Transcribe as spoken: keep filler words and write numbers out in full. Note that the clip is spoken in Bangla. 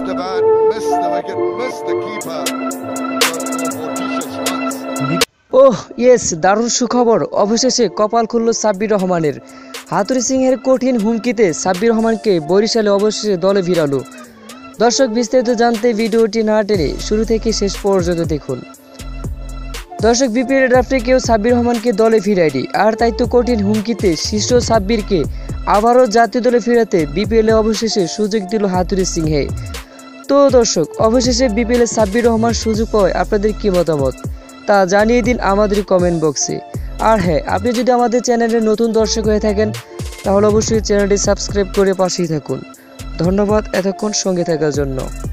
the bat, missed the wicket, missed the keeper. Oh yes, দারুণ সুখবর, অবশেষে কপাল খুলল সাব্বির রহমানের। হাতুড়ি সিংহের কঠিন হুমকিতে সাব্বির রহমানকে বরিশালে অবশেষে দলে ভিড়ালো। দর্শক, বিস্তারিত জানতে ভিডিওটি না টেনে শুরু থেকে শেষ পর্যন্ত দেখুন। দর্শক, বিপিএল ড্রাফটে কেউ সাব্বির রহমানকে দলে ফিরায়নি, আর তাই তো কঠিন হুমকিতে শীর্ষ সাব্বিরকে আবারও জাতীয় দলে ফেরাতে বিপিএলে অবশেষে সুযোগ দিল হাতুড়ি সিংহে। তো দর্শক, অবশেষে বিপিএলে সাব্বির রহমান সুযোগ পায়, আপনাদের কি মতামত তা জানিয়ে দিন আমাদের কমেন্ট বক্সে। আর হ্যাঁ, আপনি যদি আমাদের চ্যানেলে নতুন দর্শক হয়ে থাকেন তাহলে অবশ্যই চ্যানেলটি সাবস্ক্রাইব করে পাশেই থাকুন। ধন্যবাদ এতক্ষণ সঙ্গে থাকার জন্য।